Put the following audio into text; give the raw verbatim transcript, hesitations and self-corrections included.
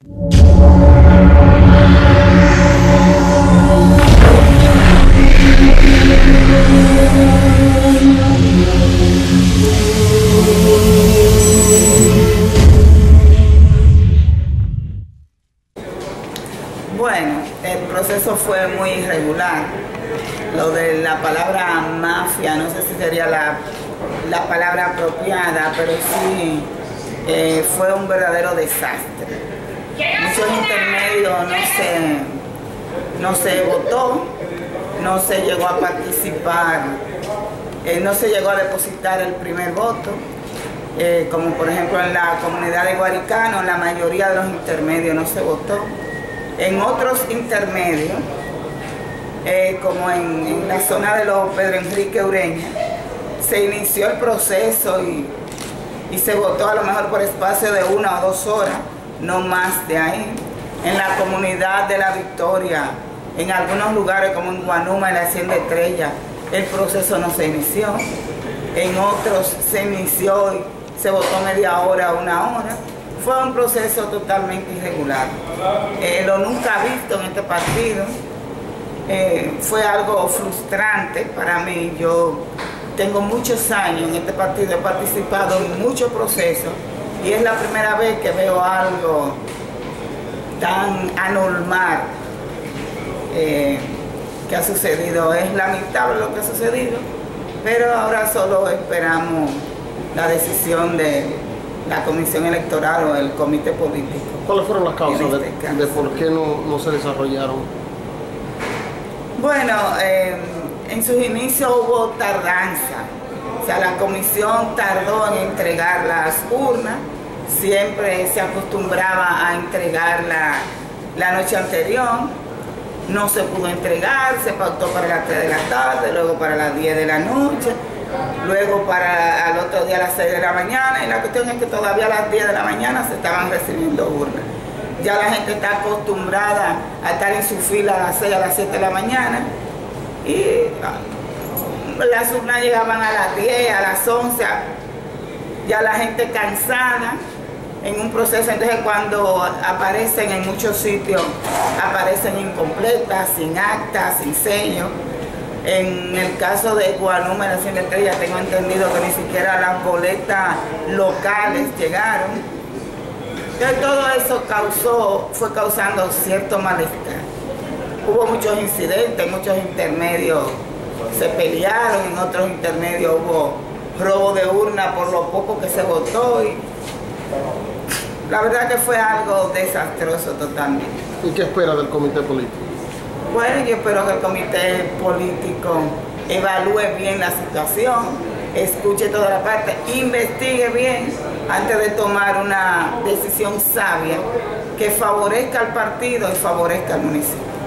Bueno, el proceso fue muy irregular. Lo de la palabra mafia, no sé si sería la, la palabra apropiada, pero sí eh, fue un verdadero desastre. Muchos intermedios no se, no se votó, no se llegó a participar, eh, no se llegó a depositar el primer voto. Eh, como por ejemplo en la comunidad de Guaricano, la mayoría de los intermedios no se votó. En otros intermedios, eh, como en, en la zona de los Pedro Enrique Ureña, se inició el proceso y, y se votó a lo mejor por espacio de una o dos horas, no más de ahí. En la comunidad de La Victoria, en algunos lugares como en Guanuma, en la Hacienda Estrella, el proceso no se inició. En otros se inició y se votó media hora, una hora. Fue un proceso totalmente irregular. Eh, lo nunca visto en este partido. Eh, fue algo frustrante para mí. Yo tengo muchos años en este partido, he participado en muchos procesos y es la primera vez que veo algo tan anormal eh, que ha sucedido. Es lamentable lo que ha sucedido, pero ahora solo esperamos la decisión de la Comisión Electoral o el Comité Político. ¿Cuáles fueron las causas este de, de por qué no, no se desarrollaron? Bueno, eh, en sus inicios hubo tardanza. O sea, la comisión tardó en entregar las urnas. Siempre se acostumbraba a entregarla la noche anterior. No se pudo entregar, se pautó para las tres de la tarde, luego para las diez de la noche, luego para al otro día a las seis de la mañana, y la cuestión es que todavía a las diez de la mañana se estaban recibiendo urnas. Ya la gente está acostumbrada a estar en su fila a las seis, a las siete de la mañana, y las urnas llegaban a las diez, a las once, ya la gente cansada en un proceso. Entonces cuando aparecen en muchos sitios, aparecen incompletas, sin acta, sin sello. En el caso de Guanuma, en la Hacienda Estrella, tengo entendido que ni siquiera las boletas locales llegaron. Entonces todo eso causó, fue causando cierto malestar. Hubo muchos incidentes, muchos intermedios se pelearon, en otros intermedios hubo robo de urna por lo poco que se votó. Y la verdad que fue algo desastroso totalmente. ¿Y qué espera del comité político? Bueno, yo espero que el comité político evalúe bien la situación, escuche toda la parte, investigue bien antes de tomar una decisión sabia que favorezca al partido y favorezca al municipio.